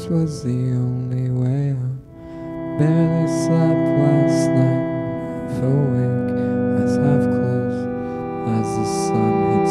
this was the only way. I barely slept last night, half awake, eyes half closed, as the sun hit